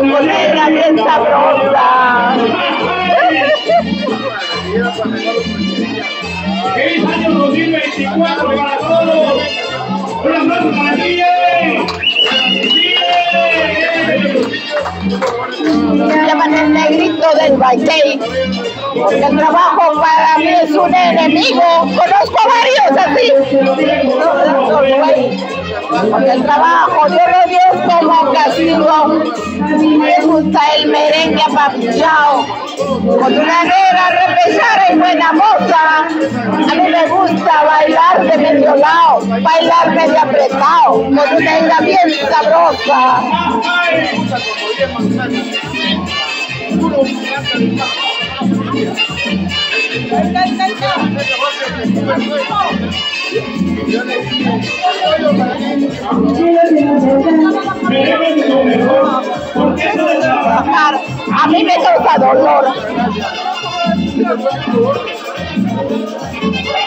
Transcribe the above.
negra bien sabrosa. ¡Feliz año 2024 para todos! ¡Un aplauso para ti! Llaman el negrito del baile, porque el trabajo para mí es un enemigo. Conozco varios así. Porque el trabajo yo lo dio como castigo. Me gusta el merengue apapuchao, con una negra repechada y buena moza. A mí me gusta bailar de medio lado, bailar medio apretado, con una negra bien sabrosa. A mí me causa dolor.